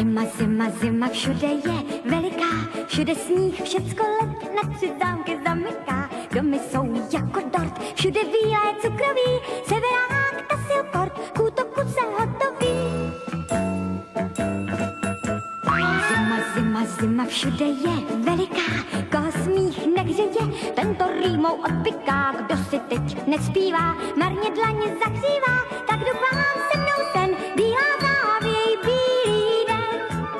Zima, zima, zima, všude je veliká, všude sníh, všecko let, na 3 zámky zamyká. Domy jsou jako dort, všude bílé cukroví, severák, tasilkort, k útoku se hotový. Zima, zima, zima, všude je veliká, koho smích nehřeje, tento rýmou odpiká. Kdo si teď nespívá, marně dlaně zahřívá, tak doufám se mnou sen, bílá závěj, bílý den.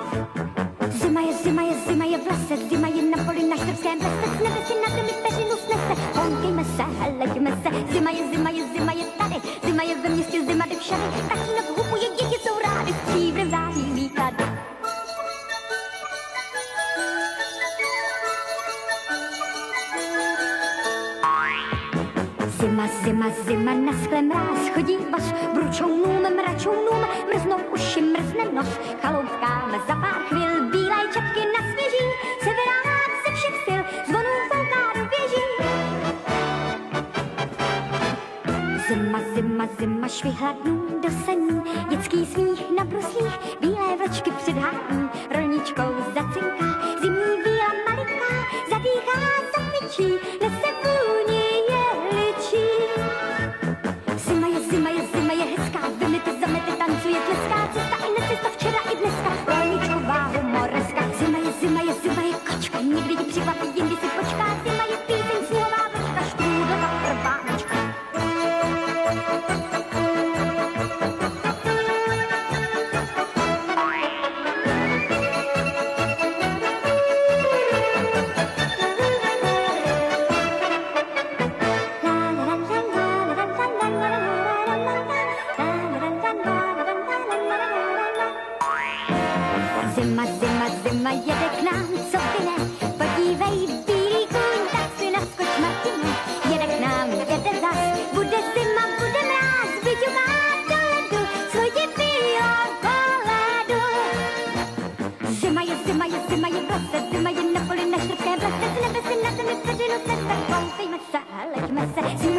Zima je v lese, zima je na poli na Štrbském plese, s nebe si na zemi peřinu snese, honkejme se, heleďme se, zima je tady, zima je ve městě, zima jde všady, tatínek hupuje, děti jsou rády, stříbrem září výklady. Zima, zima, zima, na skle mráz, chodí vaš, bručounům, mračounům, mrznou uši, mrzne nos, chaloupkáme za pár chvil, bílé čapky na sněží, severák ze všech sil, zvonů fouká do věží. Zima, zima, zima, švihla dnů do sení, dětský smích na bruslích, bílé vlčky předhání, rolničkou zacinká, zimní víla malinká, zadýchá, zakvičí, nese vůni jehličí. Zima je hezká, vymyte, zamete, tancuje, tleská, cesta i necesta, včera i dneska, rolničková humoreska. Zima je kočka, někdy ti překvapí, jindy si počká, zima je píseň, sněhová vlčka, štrůdlová prváčka. Zima jede k nám, co by ne, podívej, bílý kůň, tak si naskoč, Martine. Jede k nám, jede zas, bude zima, bude mráz, vyťuká do ledu, svůj bílou koledu. Zima je v lese, zima je na poli na Štrbském plese, z nebe si na zemi peřinu snese, koukejme se, hleďme se,